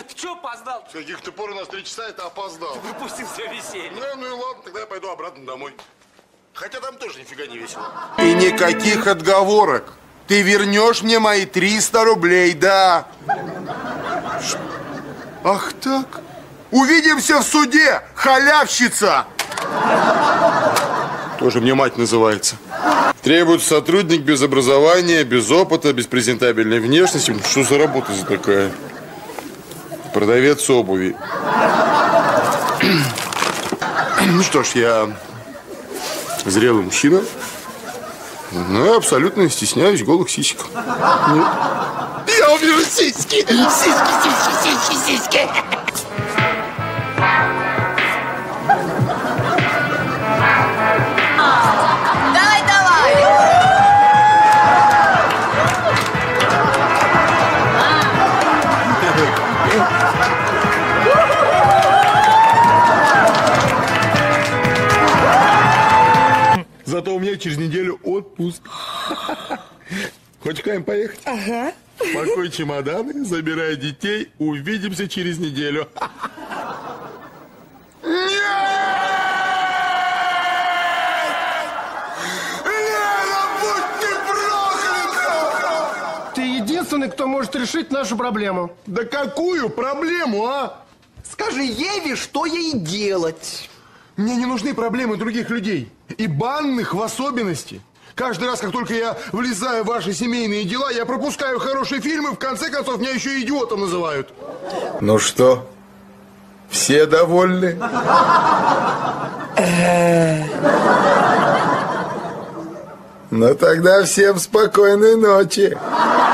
Ты чё опоздал? С каких-то пор у нас 3 часа, это опоздал. Выпустил все веселье. Ну и ладно, тогда я пойду обратно домой. Хотя там тоже нифига не весело. И никаких отговорок. Ты вернешь мне мои 300 рублей, да? Ах так? Увидимся в суде, халявщица! Тоже мне мать называется. Требуется сотрудник без образования, без опыта, без презентабельной внешности. Что за работа за такая? Продавец обуви. Ну что ж, я зрелый мужчина. Но я абсолютно не стесняюсь голых сисек. Я увижу сиськи! Сиськи! Давай! Зато у меня через неделю отпуск. Хочешь к ним поехать? Ага. Пакуй чемоданы, забирай детей. Увидимся через неделю. Ты единственный, кто может решить нашу проблему. Да какую проблему, а? Скажи Еве, что ей делать. Мне не нужны проблемы других людей. И банных в особенности. Каждый раз, как только я влезаю в ваши семейные дела, я пропускаю хорошие фильмы, в конце концов, меня еще идиотом называют. Ну что, все довольны? Ну тогда всем спокойной ночи.